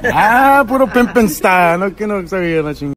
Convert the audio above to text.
Ah, puro PIMPZ, no, que no sabía la chingada.